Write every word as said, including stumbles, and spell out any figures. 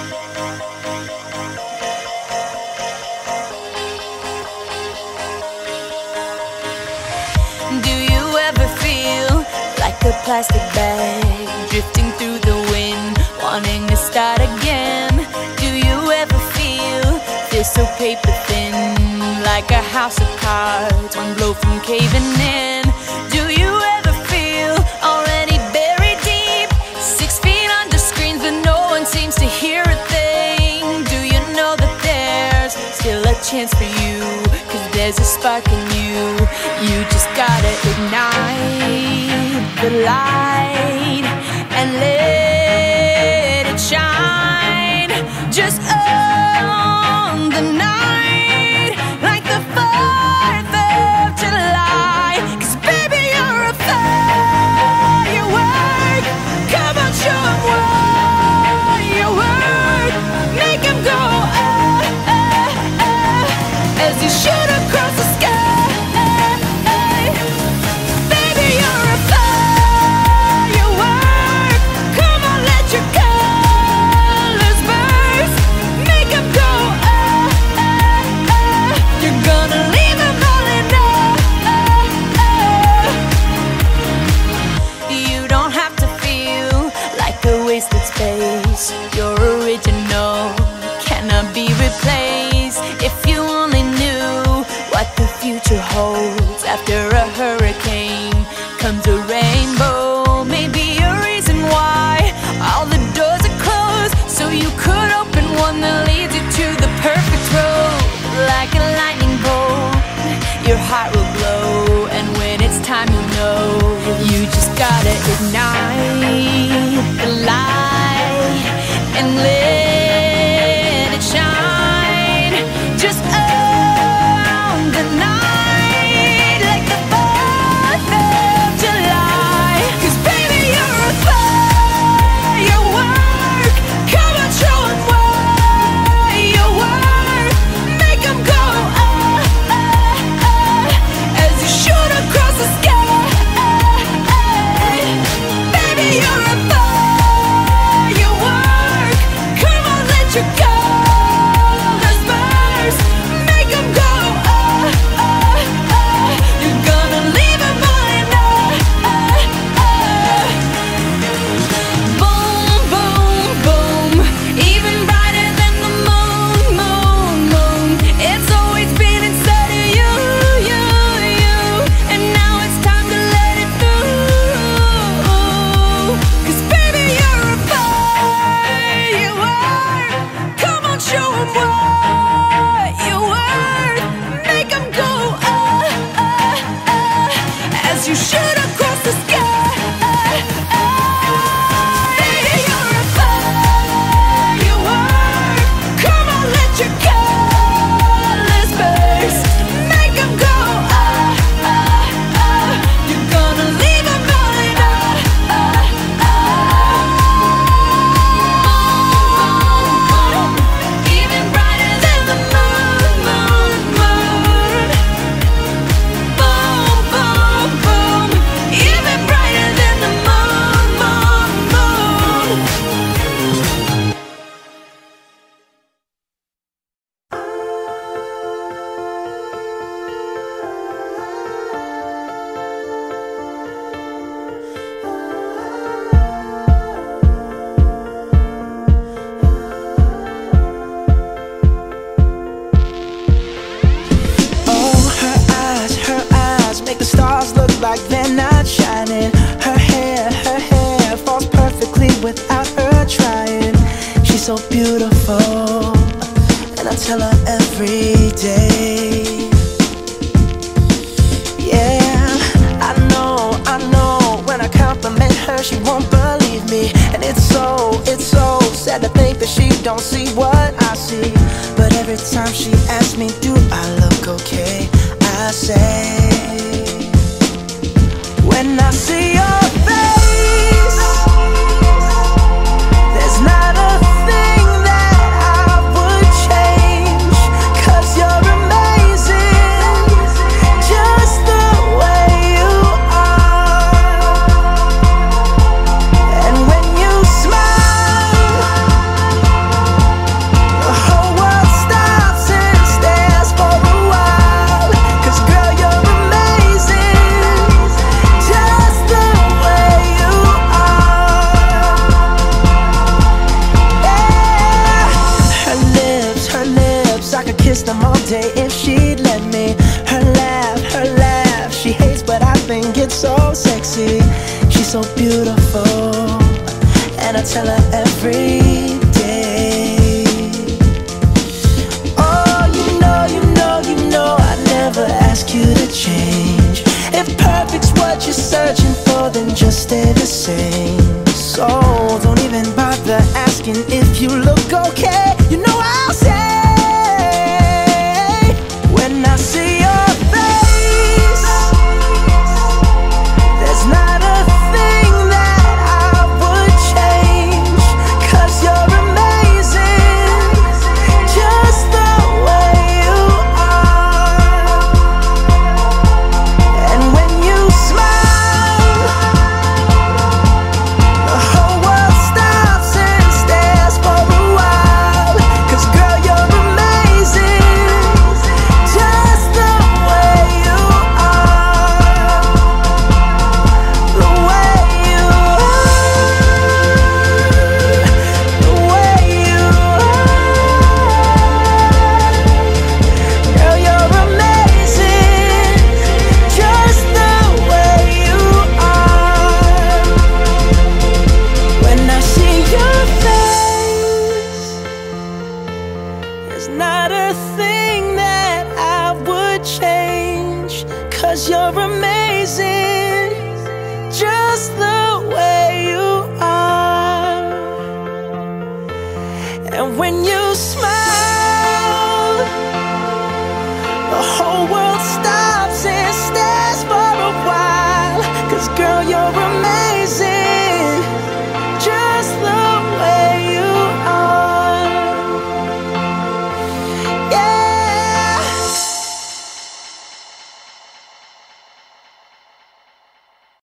Do you ever feel like a plastic bag drifting through the wind, wanting to start again? Do you ever feel, feel so paper thin, like a house of cards, one blow from caving in? Do you ever feel already buried deep, six feet under screens but no one seems to hear a thing? Do you know that there's still a chance for you, 'cause there's a spark in you? You just gotta ignite the light and let it shine. Just own the night like the fourth of July. 'Cause baby, you're a firework. Come on, show 'em what you work. Make 'em go ah, ah, ah, as you shoot across the sky. Your original cannot be replaced. If you only knew what the future holds, after a hurricane comes a rainbow. Maybe a reason why all the doors are closed, so you could open one that leads you to the perfect road. Like a lightning bolt, your heart will glow, and when it's time you'll know. You just gotta ignite the light and let it shine. Just own the night like the fourth of July. 'Cause baby, you're a firework. Come on, show 'em what you work. Make 'em go ah, ah, ah, as you shoot across the sky. Baby, you're a your colors burst, make 'em go ah, ah, ah. You're gonna leave 'em all in ah, ah, ah. Boom, boom, boom, even brighter than the moon, moon, moon. It's always been inside of you, you, you, and now it's time to let it through. 'Cause baby, you're a firework. Come on, show 'em what you worth. Make 'em go ah, ah, ah, as you shoot across the sky. Baby, you're a firework. Come on, let your colors burst. Make 'em go ah, ah, ah. You're gonna leave 'em all in ah, ah, ah. Even brighter than the moon, moon, moon. Boom, boom, boom. Even brighter than the moon, moon, moon. Oh, her eyes, her eyes make the stars look like they're not shining. Her hair, her hair falls perfectly without her trying. She's so beautiful, and I tell her every day. Yeah, I know, I know, when I compliment her she won't believe me. And it's so, it's so sad to think that she don't see what I see. But every time she asks me, do I look okay, I say, when I see your face, there's not a thing that I would change. 'Cause you're amazing, just the way you are. And when you smile, kiss them all day if she'd let me. Her laugh, her laugh, she hates but I think it's so sexy. She's so beautiful, and I tell her every day. Oh, you know, you know, you know I never ask you to change. If perfect's what you're searching for, then just stay the same. So don't even bother asking if you look okay. You know I'll say, when I see your face, there's not a thing that I would change, 'cause you're amazing, just the way you are. And when you smile, the whole world stops and stares for a while. 'Cause girl, you're amazing, just the way you are. The way you are, the way you are. Girl, you're amazing, just the way you are. When I see your face, there's not a thing that I would change, 'cause you're amazing, just the way you are. And when you smile, the whole world